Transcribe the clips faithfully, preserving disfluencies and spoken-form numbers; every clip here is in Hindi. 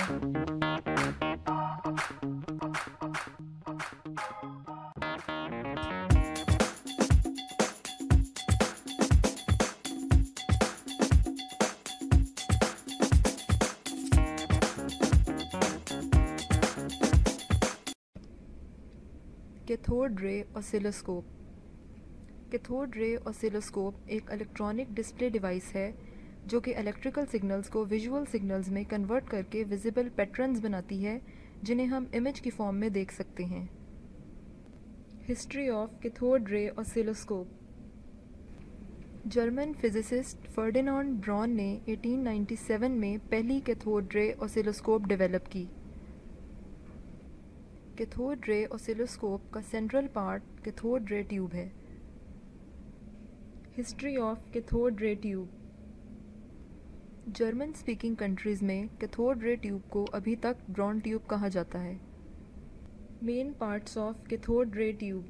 Cathode ray oscilloscope. Cathode ray oscilloscope एक इलेक्ट्रॉनिक डिस्प्ले डिवाइस है जो कि इलेक्ट्रिकल सिग्नल्स को विजुअल सिग्नल्स में कन्वर्ट करके विजिबल पैटर्न्स बनाती है जिन्हें हम इमेज की फॉर्म में देख सकते हैं। History of cathode ray oscilloscope. German physicist Ferdinand Braun ने अठारह सौ सत्तानवे में पहली कैथोड रे ऑसिलोस्कोप डेवलप की। कैथोड रे ऑसिलोस्कोप का central part cathode ray tube है। History of cathode ray tube. German speaking countries में कैथोड रे ट्यूब को अभी तक ब्रॉन ट्यूब कहा जाता है। Main parts of cathode ray tube.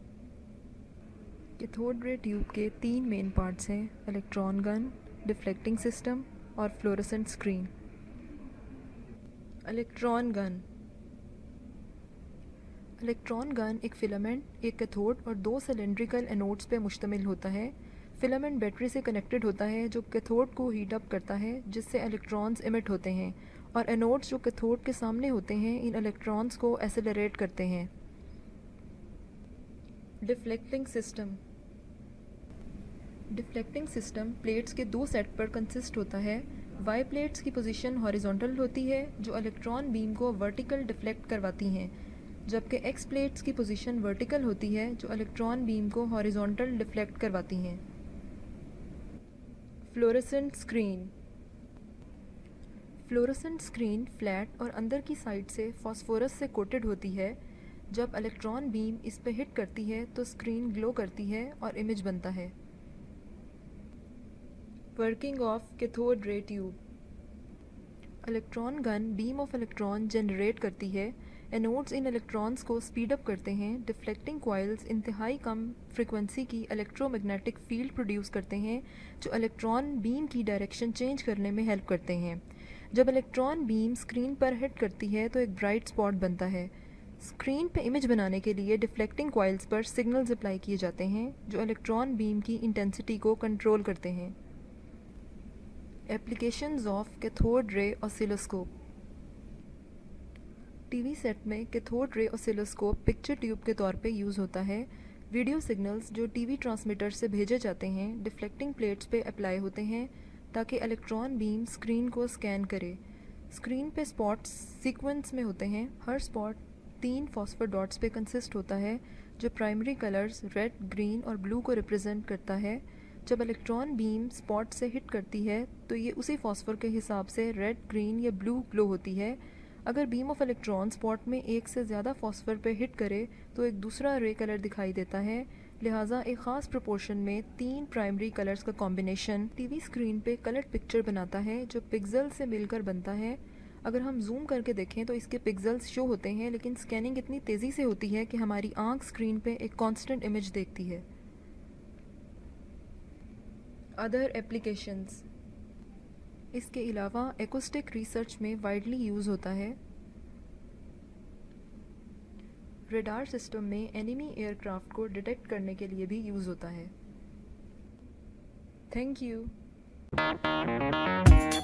Cathode ray tube के तीन मेन पार्ट्स हैं, इलेक्ट्रॉन गन, डिफ्लेक्टिंग सिस्टम और fluorescent screen. Electron gun. Electron gun एक फिलामेंट, एक कैथोड और दो सिलेंड्रिकल एनोड्स पे मुश्तमिल होता है। फिलामेंट बैटरी से कनेक्टेड होता है जो कैथोड को हीट अप करता है जिससे इलेक्ट्रॉन्स इमिट होते हैं, और एनोड्स जो कैथोड के सामने होते हैं इन इलेक्ट्रॉन्स को एक्सेलरेट करते हैं। Deflecting system. Deflecting system plates के दो सेट पर कंसिस्ट होता है। वाई प्लेट्स की पोजीशन हॉरिजॉन्टल होती है जो इलेक्ट्रॉन बीम को वर्टिकल डिफ्लेक्ट करवाती हैं, जबकि एक्स प्लेट्स की पोजीशन वर्टिकल होती है जो इलेक्ट्रॉन बीम को हॉरिजॉन्टल डिफ्लेक्ट करवाती हैं। Fluorescent screen. Fluorescent screen flat और अंदर की साइड से फास्फोरस से कोटेड होती है। जब इलेक्ट्रॉन बीम इस पे हिट करती है तो स्क्रीन ग्लो करती है और इमेज बनता है। Working of cathode ray tube. Electron gun beam of electron generate करती है। एनोड्स इन इलेक्ट्रॉन्स को स्पीड अप करते हैं। डिफ्लेक्टिंग कॉइल्स इंतहाई कम फ्रिक्वेंसी की इलेक्ट्रोमैग्नेटिक फील्ड प्रोड्यूस करते हैं जो इलेक्ट्रॉन बीम की डायरेक्शन चेंज करने में हेल्प करते हैं। जब इलेक्ट्रॉन बीम स्क्रीन पर हिट करती है तो एक ब्राइट स्पॉट बनता है। स्क्रीन पे इमेज बनाने के लिए डिफ्लेक्टिंग कॉइल्स पर सिग्नल्स अप्लाई किए जाते हैं जो इलेक्ट्रॉन बीम की इंटेंसिटी को कंट्रोल करते हैं। Applications of cathode ray oscilloscope. TV set में cathode ray oscilloscope picture tube के तौर पे यूज़ होता है। वीडियो सिग्नल्स जो टीवी ट्रांसमीटर से भेजे जाते हैं डिफ्लेक्टिंग प्लेट्स पे अप्लाई होते हैं ताकि इलेक्ट्रॉन बीम स्क्रीन को स्कैन करे। स्क्रीन पे स्पॉट्स सीक्वेंस में होते हैं। हर स्पॉट तीन फॉस्फर डॉट्स पे कंसिस्ट होता है जो प्राइमरी कलर्स रेड, ग्रीन और ब्लू को रिप्रेजेंट करता है। जब इलेक्ट्रॉन बीम स्पॉट से हिट करती है तो ये उसी फॉस्फर के हिसाब से रेड, ग्रीन या ब्लू ग्लो होती है। अगर बीम ऑफ इलेक्ट्रॉन स्पॉट में एक से ज़्यादा फॉस्फर पे हिट करे तो एक दूसरा रे कलर दिखाई देता है। लिहाजा एक ख़ास प्रोपोर्शन में तीन प्राइमरी कलर्स का कॉम्बिनेशन टीवी स्क्रीन पे कलर्ड पिक्चर बनाता है जो पिक्सल से मिलकर बनता है। अगर हम जूम करके देखें तो इसके पिक्सल्स शो होते हैं, लेकिन स्कैनिंग इतनी तेज़ी से होती है कि हमारी आंख स्क्रीन पे एक कांस्टेंट इमेज देखती है। Other applications. इसके अलावा एकॉस्टिक रिसर्च में वाइडली यूज़ होता है। रडार सिस्टम में एनिमी एयरक्राफ्ट को डिटेक्ट करने के लिए भी यूज़ होता है। Thank you.